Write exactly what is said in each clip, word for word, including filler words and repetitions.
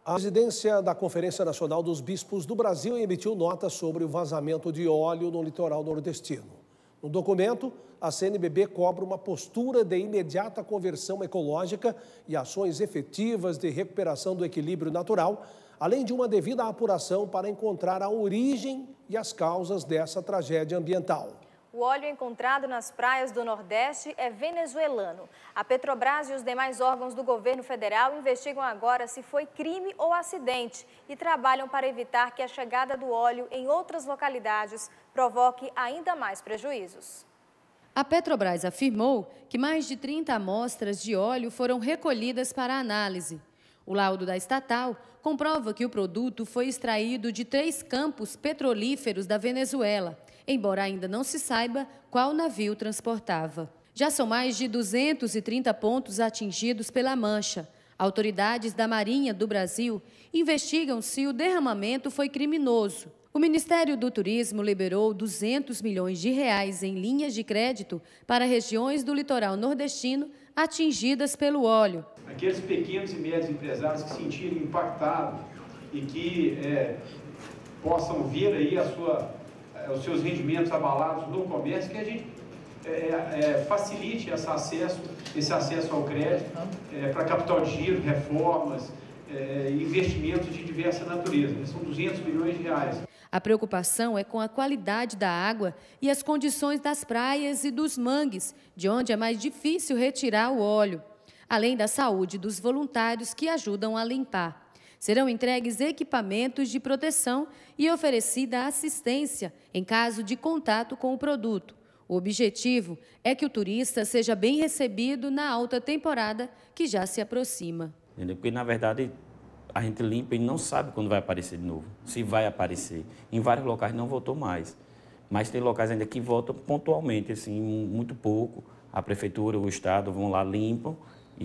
A presidência da Conferência Nacional dos Bispos do Brasil emitiu nota sobre o vazamento de óleo no litoral nordestino. No documento, a C N B B cobra uma postura de imediata conversão ecológica e ações efetivas de recuperação do equilíbrio natural, além de uma devida apuração para encontrar a origem e as causas dessa tragédia ambiental. O óleo encontrado nas praias do Nordeste é venezuelano. A Petrobras e os demais órgãos do governo federal investigam agora se foi crime ou acidente e trabalham para evitar que a chegada do óleo em outras localidades provoque ainda mais prejuízos. A Petrobras afirmou que mais de trinta amostras de óleo foram recolhidas para análise. O laudo da estatal comprova que o produto foi extraído de três campos petrolíferos da Venezuela, embora ainda não se saiba qual navio transportava. Já são mais de duzentos e trinta pontos atingidos pela mancha. Autoridades da Marinha do Brasil investigam se o derramamento foi criminoso. O Ministério do Turismo liberou duzentos milhões de reais em linhas de crédito para regiões do litoral nordestino atingidas pelo óleo. Aqueles pequenos e médios empresários que se sentirem impactados e que é, possam ver aí a sua, os seus rendimentos abalados no comércio, que a gente é, é, facilite esse acesso, esse acesso ao crédito é, para capital de giro, reformas, é, investimentos de diversa natureza. São duzentos milhões de reais. A preocupação é com a qualidade da água e as condições das praias e dos mangues, de onde é mais difícil retirar o óleo, além da saúde dos voluntários que ajudam a limpar. Serão entregues equipamentos de proteção e oferecida assistência em caso de contato com o produto. O objetivo é que o turista seja bem recebido na alta temporada que já se aproxima. Porque, na verdade, a gente limpa e não sabe quando vai aparecer de novo, se vai aparecer. Em vários locais não voltou mais, mas tem locais ainda que voltam pontualmente, assim, muito pouco. A prefeitura, o estado vão lá, limpam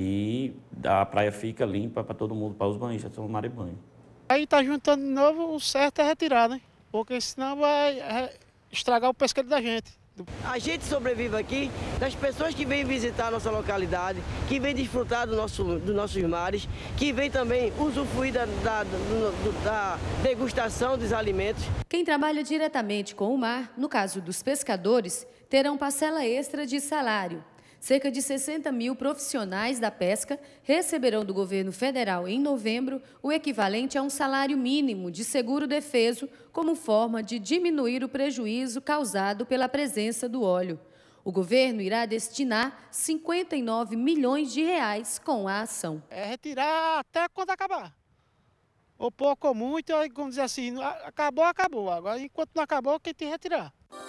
e a praia fica limpa para todo mundo, para os banhistas tomarem banho. Aí está juntando de novo, o certo é retirar, né? Porque senão vai estragar o pesqueiro da gente. A gente sobrevive aqui das pessoas que vêm visitar a nossa localidade, que vêm desfrutar do nosso, dos nossos mares, que vêm também usufruir da, da, da degustação dos alimentos. Quem trabalha diretamente com o mar, no caso dos pescadores, terão parcela extra de salário. Cerca de sessenta mil profissionais da pesca receberão do governo federal em novembro o equivalente a um salário mínimo de seguro-defeso como forma de diminuir o prejuízo causado pela presença do óleo. O governo irá destinar cinquenta e nove milhões de reais com a ação. É retirar até quando acabar. Ou pouco ou muito, vamos dizer assim, acabou, acabou. Agora, enquanto não acabou, quem tem que retirar.